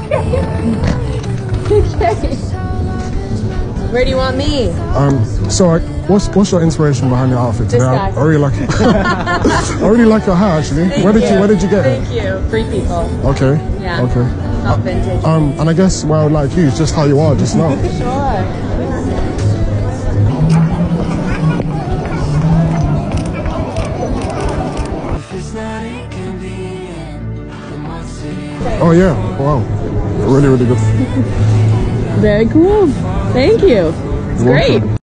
Okay. Where do you want me? So what's your inspiration behind your outfit today? This guy. I really like it. I really like your hair actually. Where did you get it? Thank you. Free People. Okay. Yeah. Okay. Not vintage. And I guess what I would like you is just how you are just now. Sure. Oh yeah, wow. Really, really good. Very cool. Thank you. It's great.